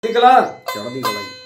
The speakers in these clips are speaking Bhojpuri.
निकला चढ़दी कला जी।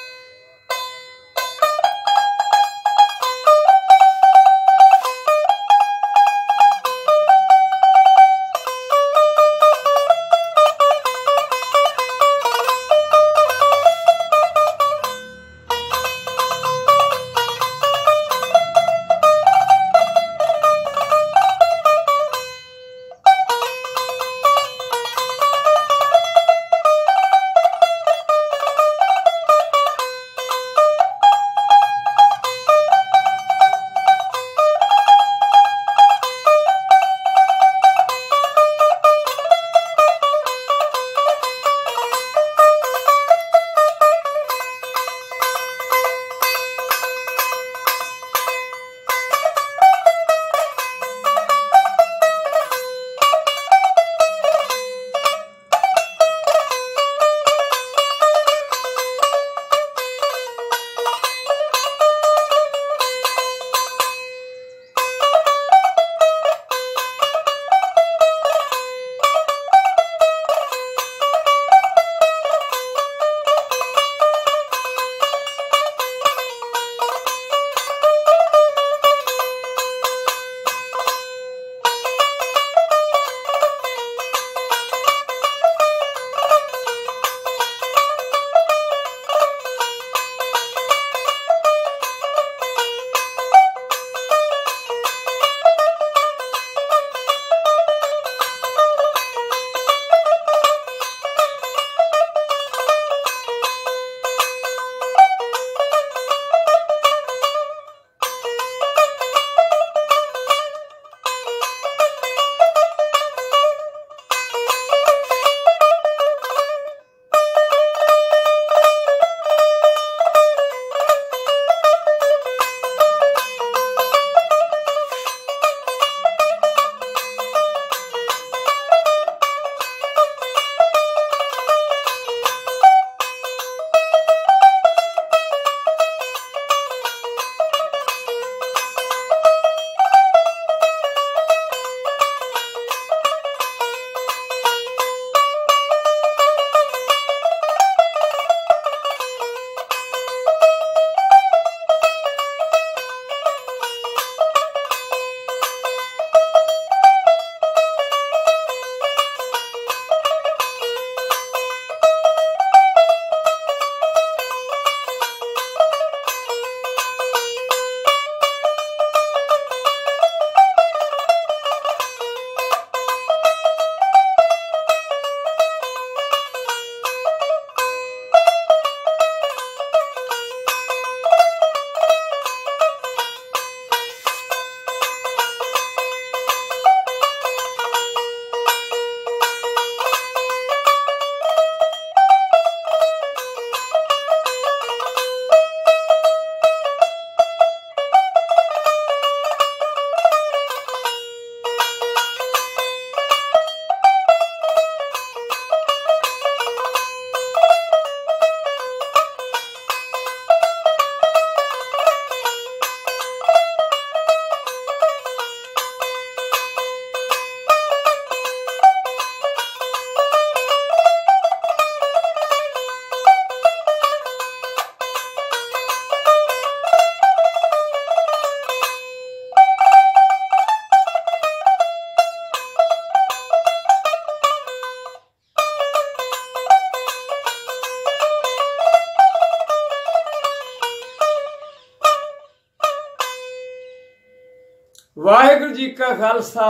वाहिगुरु जी का खालसा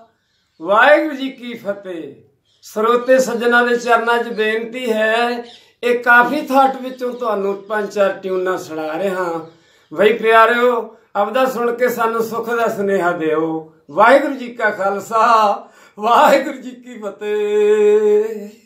वाहिगुरु जी की फतेह। ਸਰੋਤੇ सज्जना के चरणों च बेनती है, एक काफ़ी थाट विचों तुहानूं 5-4 ट्यूनां सुणा रहा बई प्यारिओ, आपदा सुन के सानूं सुख दा सुनेहा दिओ। वाहिगुरु जी का खालसा वाहिगुरु जी की फतेह।